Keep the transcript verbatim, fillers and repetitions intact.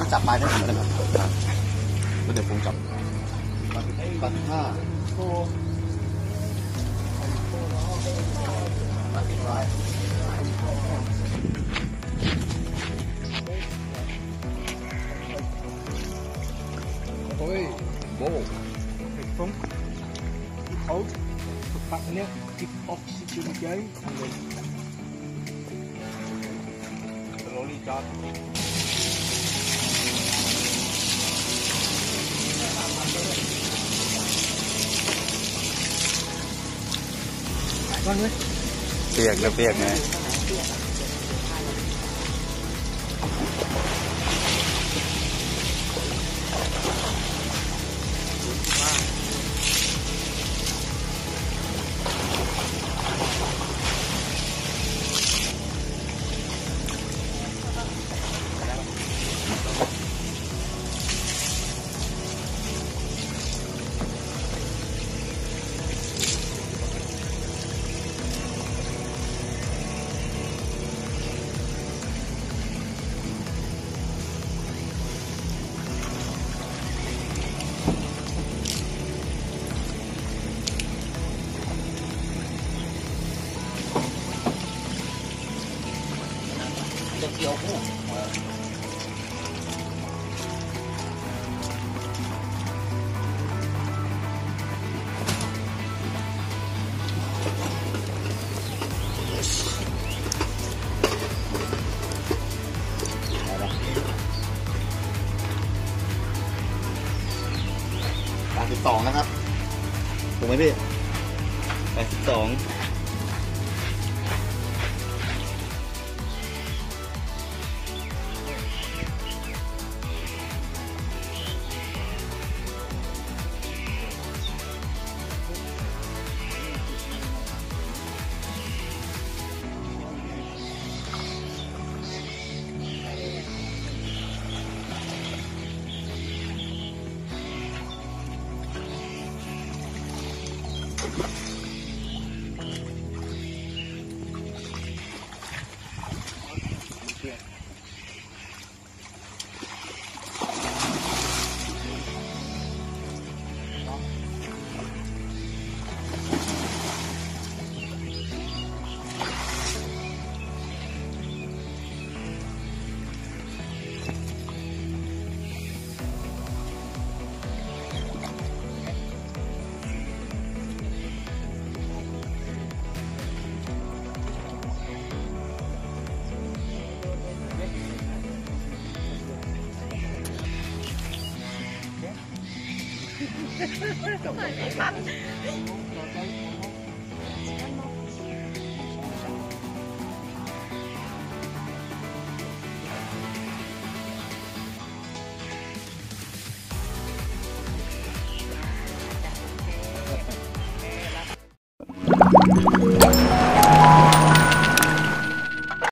จับปลายได้ถึงแล้วครับก็เดี๋ยวผมจับปัดห้าปัดร้อยโอ้ยโบ้ผมเขาปัดเนี้ยจิบออกซิเจนเยอะทำเลยโรลี่จอดก้อนเลยเปียกแล้วเปียกไงเกี่ยวหัวแปดสิบสองนะครับถูกไหมพี่แปดสิบสอง Không phải